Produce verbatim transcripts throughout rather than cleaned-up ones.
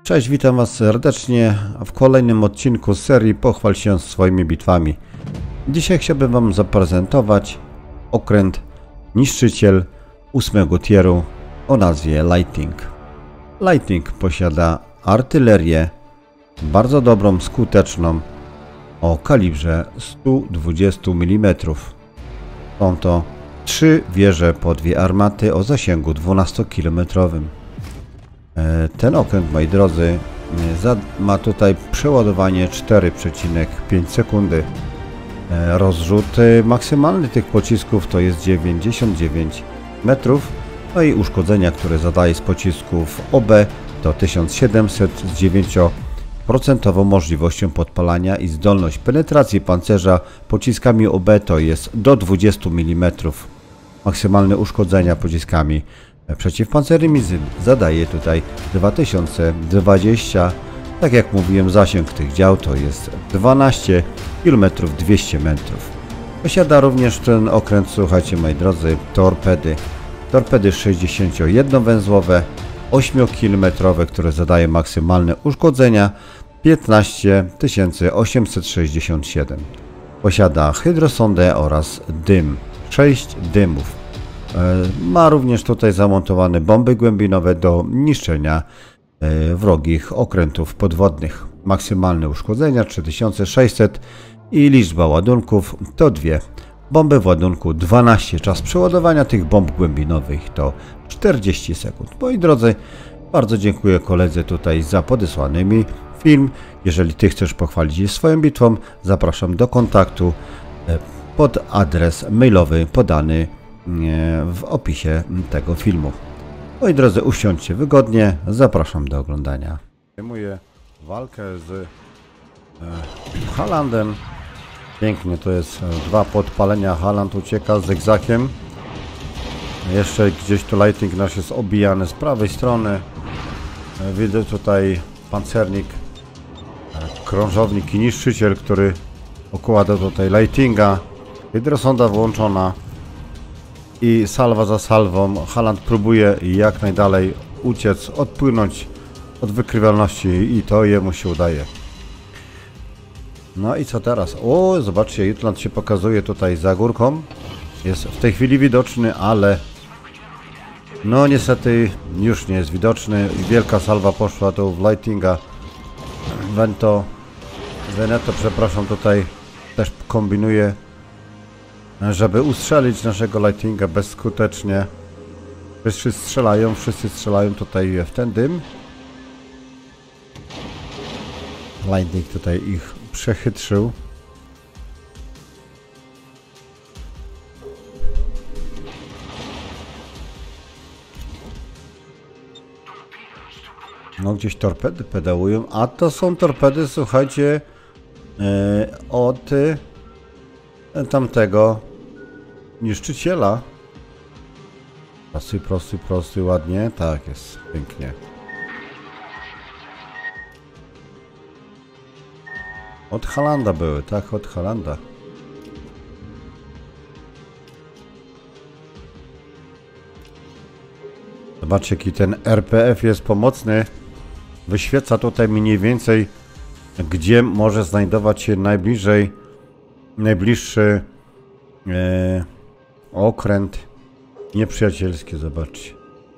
Cześć, witam Was serdecznie w kolejnym odcinku z serii Pochwal się swoimi bitwami. Dzisiaj chciałbym Wam zaprezentować okręt Niszczyciel ósmego tieru o nazwie Lightning. Lightning posiada artylerię bardzo dobrą, skuteczną o kalibrze sto dwadzieścia milimetrów. Są to trzy wieże po dwie armaty o zasięgu dwunastokilometrowym. Ten okręt, moi drodzy, ma tutaj przeładowanie cztery przecinek pięć sekundy. Rozrzut maksymalny tych pocisków to jest dziewięćdziesiąt dziewięć metrów. No i uszkodzenia, które zadaje z pocisków O B to tysiąc siedemset z dziewięć procent możliwością podpalania i zdolność penetracji pancerza pociskami O B to jest do dwudziestu milimetrów. Maksymalne uszkodzenia pociskami przeciwpancernymi zadaje tutaj dwa tysiące dwadzieścia. Tak jak mówiłem, zasięg tych dział to jest dwanaście kilometrów, dwieście metrów. Posiada również ten okręt, słuchajcie moi drodzy, torpedy. Torpedy sześćdziesięciojednowęzłowe, ośmiokilometrowe, które zadają maksymalne uszkodzenia piętnaście tysięcy osiemset sześćdziesiąt siedem. Posiada hydrosondę oraz dym, sześć dymów. Ma również tutaj zamontowane bomby głębinowe do niszczenia wrogich okrętów podwodnych. Maksymalne uszkodzenia trzy tysiące sześćset i liczba ładunków to dwie. Bomby w ładunku dwanaście. Czas przeładowania tych bomb głębinowych to czterdzieści sekund. Moi drodzy, bardzo dziękuję koledze tutaj za podesłany mi film. Jeżeli Ty chcesz pochwalić się swoją bitwą, zapraszam do kontaktu pod adres mailowy podany w opisie tego filmu. Moi drodzy, usiądźcie wygodnie, zapraszam do oglądania. Zajmuję walkę z e, Halandem. Pięknie, to jest dwa podpalenia. Haland ucieka z zygzakiem. Jeszcze gdzieś tu Lightning nasz jest obijany z prawej strony. Widzę tutaj pancernik, krążownik i niszczyciel, który okłada tutaj Lightninga. Hydrosonda włączona. I salwa za salwą Haland próbuje jak najdalej uciec, odpłynąć od wykrywalności i to jemu się udaje. No i co teraz? O, zobaczcie, Jutland się pokazuje tutaj za górką. Jest w tej chwili widoczny, ale no niestety już nie jest widoczny. Wielka salwa poszła tu w Lightninga. Vento, Veneto, przepraszam, tutaj też kombinuje, żeby ustrzelić naszego Lightninga bezskutecznie. Wszyscy strzelają, wszyscy strzelają tutaj w ten dym. Lightning tutaj ich przechytrzył. No gdzieś torpedy pedałują, a to są torpedy, słuchajcie, yy, od tamtego niszczyciela. Prosty, prosty, prosty, ładnie. Tak jest, pięknie. Od Halanda były, tak, od Halanda. Zobaczcie, jaki ten R P F jest pomocny. Wyświeca tutaj mniej więcej, gdzie może znajdować się najbliżej najbliższy e, okręt nieprzyjacielski. Zobaczcie.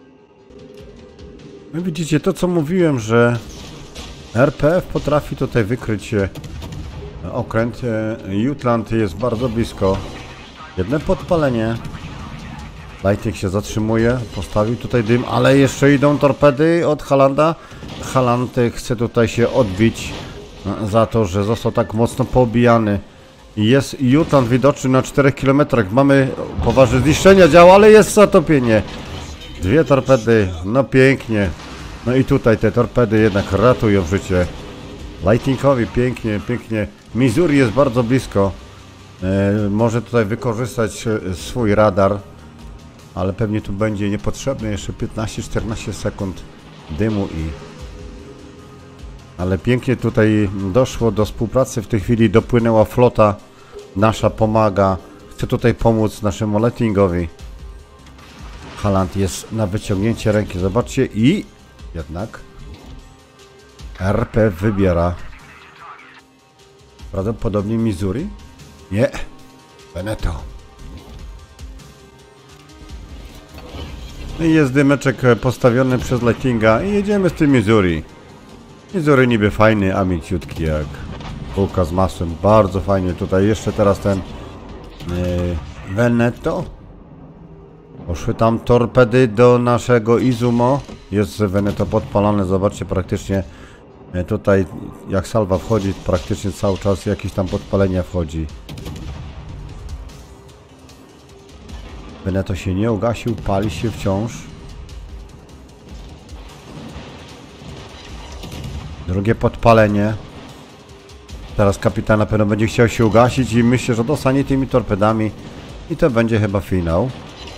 No widzicie to, co mówiłem, że R P F potrafi tutaj wykryć okręt. Jutland jest bardzo blisko. Jedno podpalenie. Lightning się zatrzymuje. Postawił tutaj dym, ale jeszcze idą torpedy od Halanda. Haland chce tutaj się odbić za to, że został tak mocno poobijany. Jest Jutland widoczny na czterech kilometrach. Mamy poważne zniszczenia działa, ale jest zatopienie. Dwie torpedy, no pięknie. No i tutaj te torpedy jednak ratują życie Lightningowi. Pięknie, pięknie. Missouri jest bardzo blisko. E, może tutaj wykorzystać swój radar, ale pewnie tu będzie niepotrzebne jeszcze piętnaście czternaście sekund dymu i... Ale pięknie tutaj doszło do współpracy. W tej chwili dopłynęła flota. Nasza pomaga. Chce tutaj pomóc naszemu Lightningowi. Haland jest na wyciągnięcie ręki. Zobaczcie i jednak R P F wybiera. Prawdopodobnie Missouri? Nie. Veneto. I jest dymeczek postawiony przez Lightinga i jedziemy z tym Missouri. Missouri niby fajny, a mięciutki jak bułka z masłem. Bardzo fajnie. Tutaj jeszcze teraz ten yy, Veneto. Poszły tam torpedy do naszego Izumo. Jest Veneto podpalone. Zobaczcie, praktycznie yy, tutaj jak salwa wchodzi, praktycznie cały czas jakieś tam podpalenia wchodzi. Veneto się nie ugasił, pali się wciąż. Drugie podpalenie. Teraz kapitan na pewno będzie chciał się ugasić i myślę, że dostanie tymi torpedami. I to będzie chyba finał.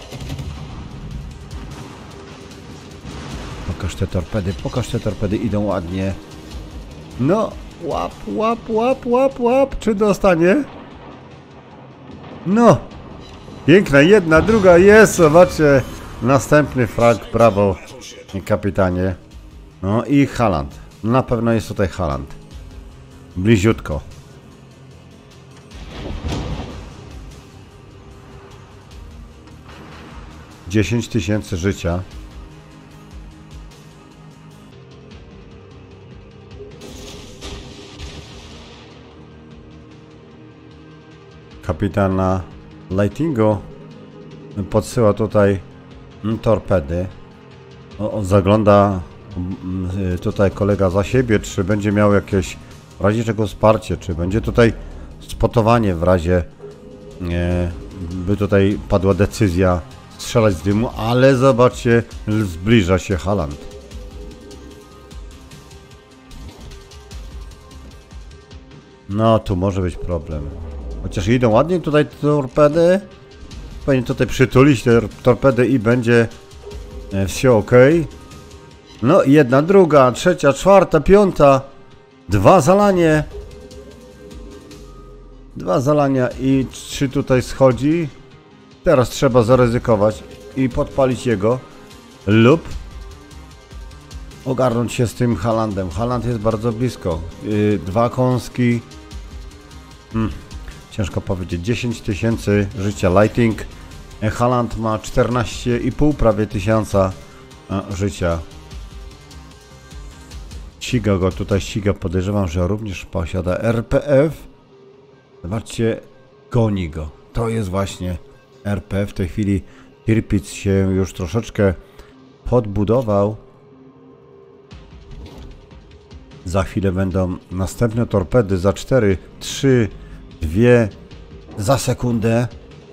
Pokaż te torpedy, pokaż te torpedy, idą ładnie. No, łap, łap, łap, łap, łap. Czy dostanie? No. Piękna, jedna, druga, jest, zobaczcie. Następny frag, brawo, kapitanie. No i Haaland. Na pewno jest tutaj Haaland. Bliziutko. dziesięć tysięcy życia. Kapitana Lightingo podsyła tutaj torpedy. O, on zagląda tutaj kolega za siebie, czy będzie miał jakieś w razie czego wsparcie, czy będzie tutaj spotowanie w razie nie, by tutaj padła decyzja strzelać z dymu, ale zobaczcie, zbliża się Haaland. No tu może być problem. Chociaż idą ładnie tutaj torpedy. Powinien tutaj przytulić te torpedy i będzie wszystko ok. No jedna, druga, trzecia, czwarta, piąta. Dwa zalanie. Dwa zalania i trzy tutaj schodzi. Teraz trzeba zaryzykować i podpalić jego. Lub ogarnąć się z tym Haalandem. Haaland jest bardzo blisko. Yy, dwa kąski. Hmm. Ciężko powiedzieć. dziesięć tysięcy życia Lighting. Haaland ma czternaście i pół prawie tysiąca życia. Ściga go, tutaj ściga. Podejrzewam, że również posiada R P F. Zobaczcie, goni go. To jest właśnie R P F. W tej chwili Tirpitz się już troszeczkę podbudował. Za chwilę będą następne torpedy za cztery, trzy, dwie za sekundę.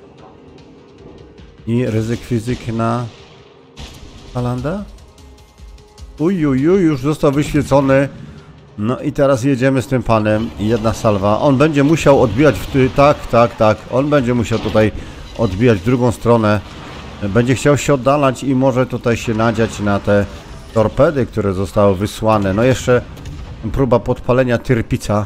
I ryzyk fizyk na Haalanda. Uj, uj, uj, już został wyświecony. No i teraz jedziemy z tym panem. Jedna salwa. On będzie musiał odbijać w ty... Tak, tak, tak. On będzie musiał tutaj odbijać w drugą stronę. Będzie chciał się oddalać i może tutaj się nadziać na te torpedy, które zostały wysłane. No jeszcze próba podpalenia Tirpitza.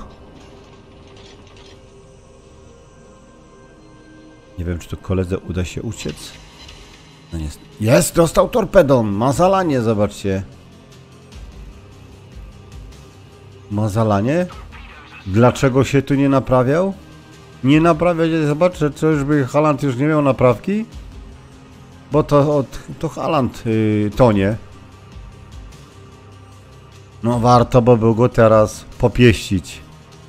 Nie wiem, czy to koledze uda się uciec. No jest. Jest! Dostał torpedą! Ma zalanie, zobaczcie. Ma zalanie? Dlaczego się tu nie naprawiał? Nie naprawia się, zobaczcie, czyżby Haaland już nie miał naprawki? Bo to, to Haaland yy, tonie. No warto, bo był go teraz popieścić.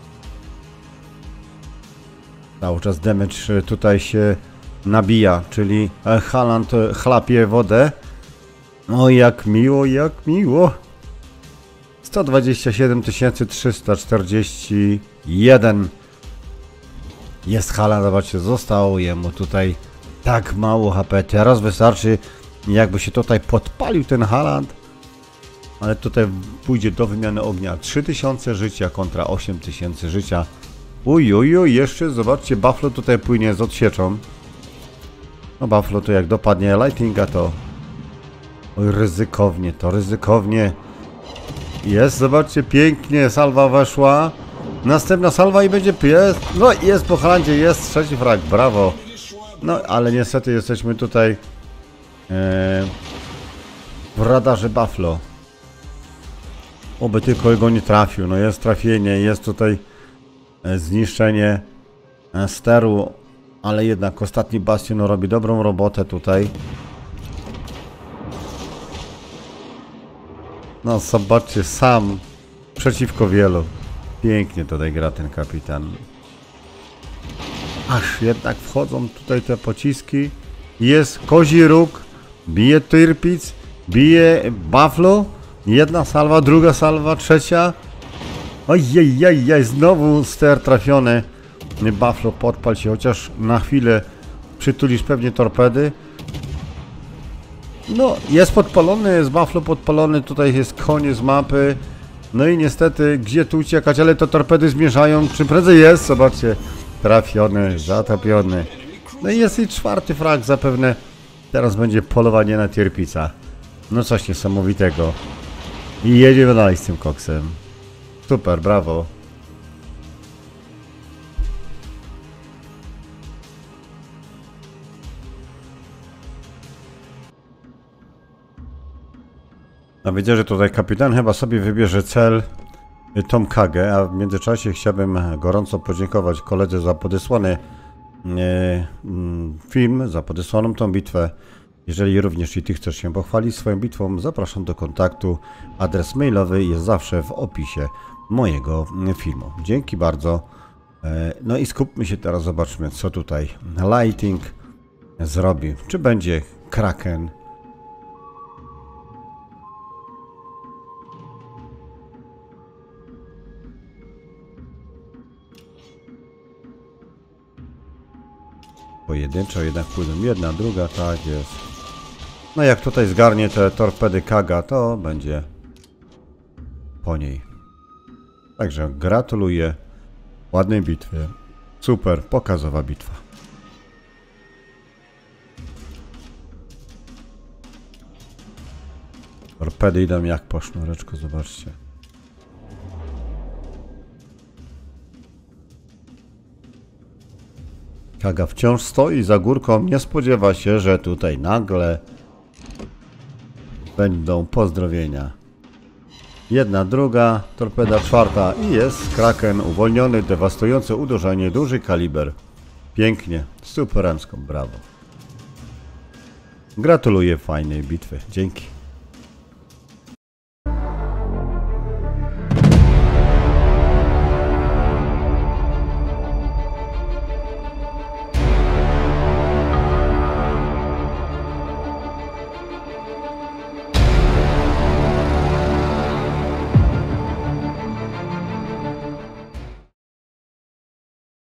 Cały czas damage tutaj się nabija, czyli Haaland chlapie wodę. No jak miło, jak miło. sto dwadzieścia siedem tysięcy trzysta czterdzieści jeden. Jest Haaland, zobaczcie, zostało jemu tutaj tak mało H P. Teraz wystarczy, jakby się tutaj podpalił ten Haaland. Ale tutaj pójdzie do wymiany ognia. trzy tysiące życia kontra osiem tysięcy życia. Uj, uj, uj, jeszcze zobaczcie, Buffalo tutaj płynie z odsieczą. No Buffalo to jak dopadnie Lightinga, to oj, ryzykownie, to ryzykownie. Jest, zobaczcie, pięknie, salwa weszła. Następna salwa i będzie pies. No jest po Haalandzie, jest trzeci frag, brawo. No ale niestety jesteśmy tutaj ee, w radarze Buffalo. Oby tylko go nie trafił. No jest trafienie, jest tutaj zniszczenie steru, ale jednak ostatni bastion robi dobrą robotę tutaj. No zobaczcie, sam przeciwko wielu. Pięknie tutaj gra ten kapitan. Aż jednak wchodzą tutaj te pociski. Jest kozi róg, bije Tirpitz, bije Buffalo. Jedna salwa, druga salwa, trzecia. Ojej, znowu ster trafiony. Buffalo, podpal się, chociaż na chwilę przytulisz pewnie torpedy. No, jest podpalony, jest Buffalo podpalony, tutaj jest koniec mapy. No i niestety, gdzie tu uciekać, ale to torpedy zmierzają, czym prędzej jest, zobaczcie. Trafiony, zatapiony. No i jest i czwarty frag zapewne. Teraz będzie polowanie na Tirpitza. No coś niesamowitego. I jedziemy dalej z tym koksem. Super, brawo. A widzę, że tutaj kapitan chyba sobie wybierze cel Tom Kage, a w międzyczasie chciałbym gorąco podziękować koledze za podesłany e, film, za podesłaną tą bitwę. Jeżeli również i ty chcesz się pochwalić swoją bitwą, zapraszam do kontaktu. Adres mailowy jest zawsze w opisie mojego filmu. Dzięki bardzo. E, no i skupmy się teraz, zobaczmy co tutaj Lighting zrobi. Czy będzie Kraken? Pojedynczo jednak pójdą jedna, druga, tak jest. No jak tutaj zgarnie te torpedy Kaga, to będzie po niej. Także gratuluję ładnej bitwy. Super, pokazowa bitwa. Torpedy idą jak po sznureczku, zobaczcie. Kaga wciąż stoi za górką, nie spodziewa się, że tutaj nagle będą pozdrowienia. Jedna, druga, torpeda czwarta i jest Kraken uwolniony, dewastujące uderzenie, duży kaliber. Pięknie, superemską, brawo. Gratuluję fajnej bitwy, dzięki.